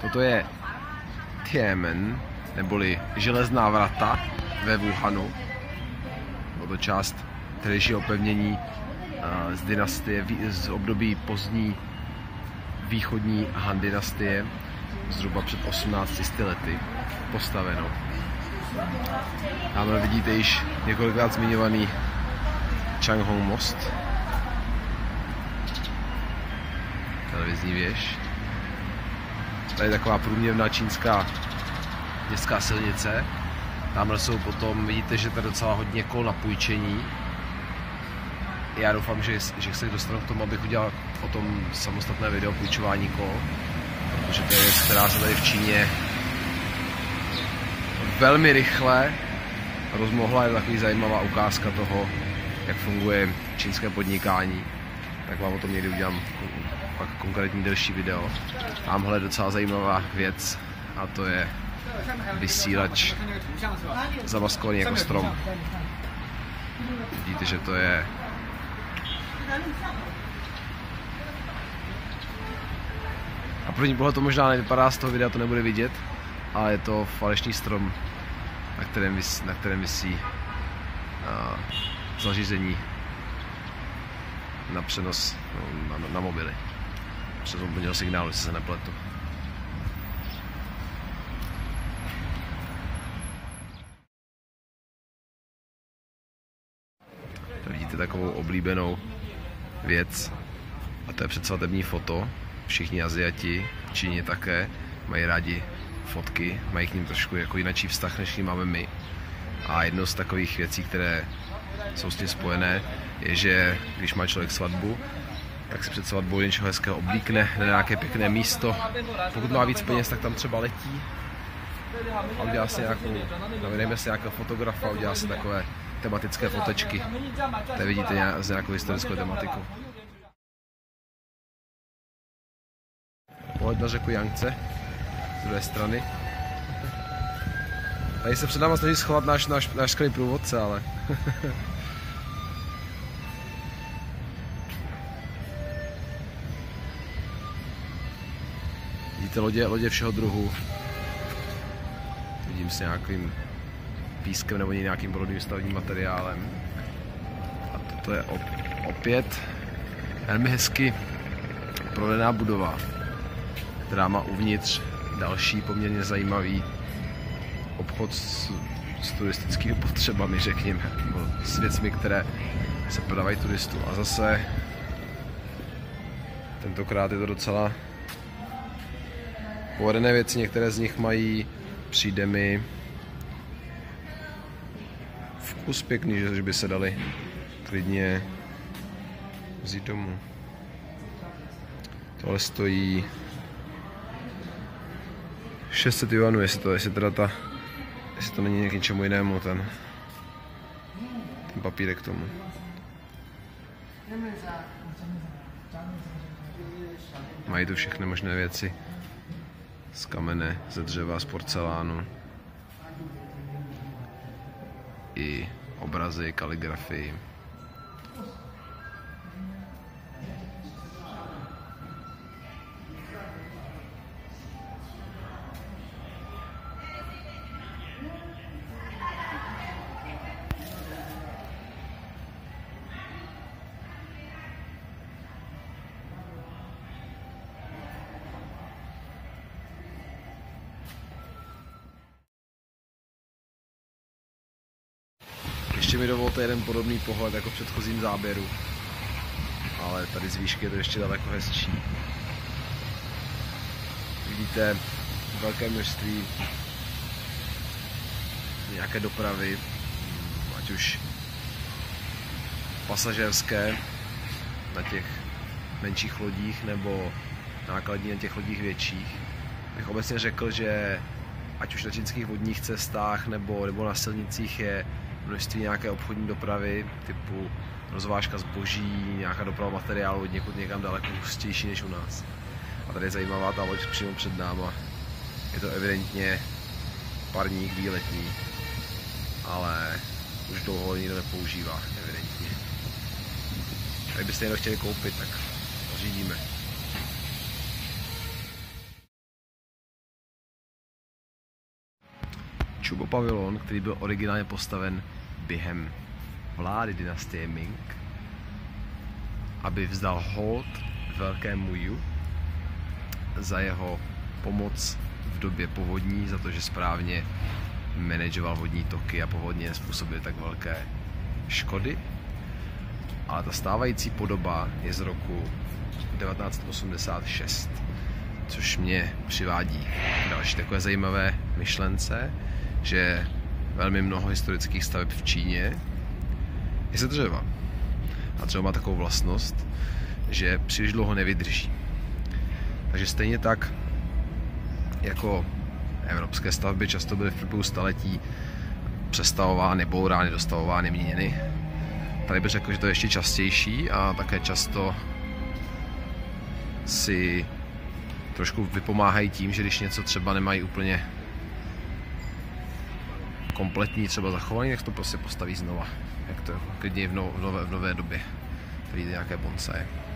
Toto je Tiananmen, neboli Železná vrata ve Wuhanu. Bylo to část tehdejšího opevnění z dynastie, z období pozdní východní Han dynastie, zhruba před 1800 lety postaveno. Tamhle vidíte již několikrát zmiňovaný Changhong most, televizní věž. Tady je taková průměrná čínská městská silnice. Tamhle jsou potom, vidíte, že tady je docela hodně kol na půjčení. Já doufám, že se dostanu k tomu, abych udělal o tom samostatné video půjčování kol, protože to je věc, která se tady v Číně velmi rychle rozmohla. Je to takový zajímavá ukázka toho, jak funguje čínské podnikání. Tak vám o tom někdy udělám pak konkrétní delší video. Tamhle je docela zajímavá věc a to je vysílač zamaskovaný jako strom. Vidíte, že to je a první pohled to možná nevypadá, z toho videa to nebude vidět, ale je to falešný strom, na kterém visí zařízení na přenos na mobily. Přes mobilního signálu, jestli se nepletu. Tady vidíte takovou oblíbenou věc a to je předsvatební foto. Všichni Asiati, v Číně také, mají rádi fotky, mají k ním trošku jako jinačí vztah, než máme my. A jednou z takových věcí, které jsou s tím spojené, je, že když má člověk svatbu, tak si před svatbou něčeho hezkého oblíkne na nějaké pěkné místo. Pokud má víc peněz, tak tam třeba letí a udělá si navedeme si nějakého fotografa, udělá si takové tematické fotečky. Tady vidíte z nějakou historickou tematiku. Pohled na řeku Yangtze z druhé strany. Tady se před náma snaží schovat náš skvělý průvodce, ale vidíte lodě všeho druhu. Vidím s nějakým pískem nebo nějakým brodovým stavebním materiálem. A toto je opět velmi hezky provedená budova, která má uvnitř další poměrně zajímavý obchod s turistickými potřebami, řekněme, s věcmi, které se prodávají turistům. A zase tentokrát je to docela povedené věci, některé z nich mají, přijde mi, vkus pěkný, že by se dali klidně vzít domů. Tohle stojí 600 juanů, jestli to není k něčemu jinému ten papírek k tomu. Mají tu všechny možné věci z kamene, ze dřeva, z porcelánu, i obrazy, kaligrafii. Ještě mi dovolte jeden podobný pohled jako v předchozím záběru, ale tady z výšky je to ještě daleko hezčí. Vidíte velké množství nějaké dopravy, ať už pasažérské na těch menších lodích nebo nákladní na těch lodích větších. Bych obecně řekl, že ať už na čínských vodních cestách nebo na silnicích je množství nějaké obchodní dopravy, typu rozvážka zboží, nějaká doprava materiálu od někud někam daleko hustější než u nás. A tady je zajímavá ta loď přímo před náma. Je to evidentně parník výletní, ale už dlouho ho nikdo nepoužívá, evidentně. Kdybyste někdo chtěli koupit, tak řídíme. Shubo pavilon, který byl originálně postaven během vlády dynastie Ming, aby vzdal hold velkému Yu za jeho pomoc v době povodní, za to, že správně manažoval vodní toky a povodně nezpůsobily tak velké škody. Ale ta stávající podoba je z roku 1986, což mě přivádí k další takové zajímavé myšlence, že velmi mnoho historických staveb v Číně je ze dřeva. A dřevo má takovou vlastnost, že příliš dlouho nevydrží. Takže stejně tak jako evropské stavby často byly v průběhu staletí přestavovány, bourány, dostavovány, měněny. Tady bych řekl, že to je ještě častější a také často si trošku vypomáhají tím, že když něco třeba nemají úplně kompletní třeba zachování, tak to prostě postaví znova. Jak to klidně v nové době. Přijde nějaké bonsaje.